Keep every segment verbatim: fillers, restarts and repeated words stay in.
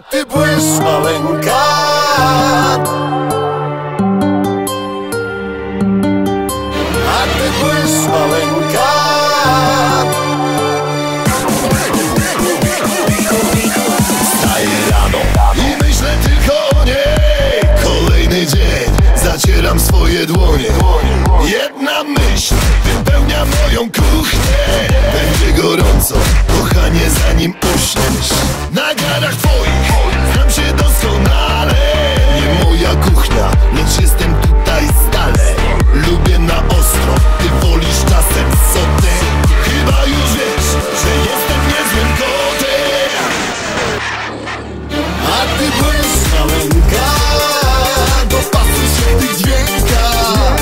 ty błysz maleńka. A ty błysz maleńka. Wstaję rano i myślę tylko o niej. Kolejny dzień, zacieram swoje dłonie. Jedna myśl wypełnia moją kuchnię. Będzie gorąco, kochanie, zanim uśniesz. Na garach twoich znam się doskonale. Nie moja kuchnia, lecz jestem tutaj stale. Lubię na ostro, ty wolisz czasem soty. Chyba już wiesz, że jestem niezłym kotem. A ty błysz maleńka. Dopasuj się w tych dźwiękach.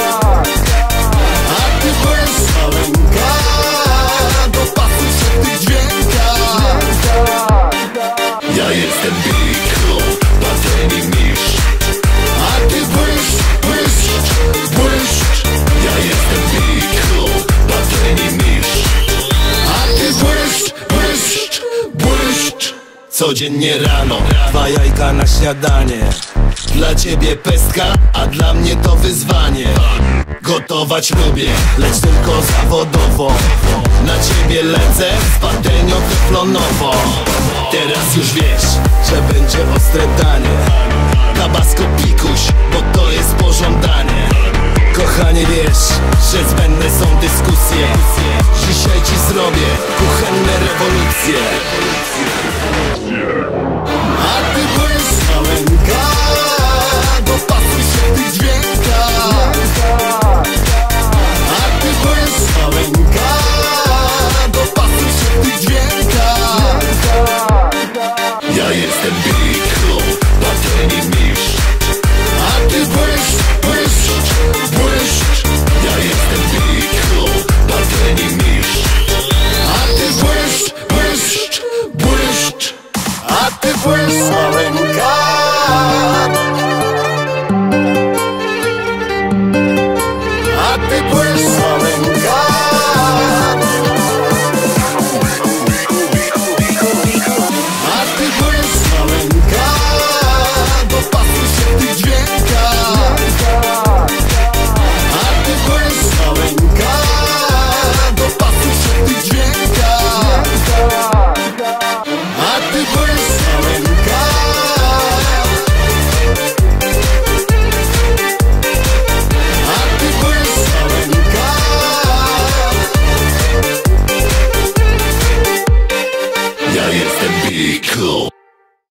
A ty błysz maleńka. Dopasuj się w tych dźwiękach. Ja jestem Big Club, Barteni Mistrz. A ty błysz, błyszcz, błyszcz. Ja jestem Big Club, Barteni Mistrz. A ty błyszcz, błyszcz, błyszcz. Codziennie rano, dwa jajka na śniadanie. Dla ciebie pestka, a dla mnie to wyzwanie. Gotować lubię, lecz tylko zawodowo. Na ciebie lecę z patelnią teflonowo. Teraz już wiesz, że będzie ostre danie. Tabasco pikuś, bo to jest pożądanie. Kochanie, wiesz, że zbędne są dyskusje. Dzisiaj ci zrobię kuchenne rewolucje. A ty błysz maleńka. Dopasuj się w tych dźwiękach. A ty błysz maleńka. Dopasuj się w tych dźwiękach. Ja jestem Big Club, Barteni Mistrz. A ty błysz, błyszcz, błyszcz. Ja jestem Big Club, Barteni Mistrz. A ty błysz, błyszcz, błyszcz. A ty błysz maleńka.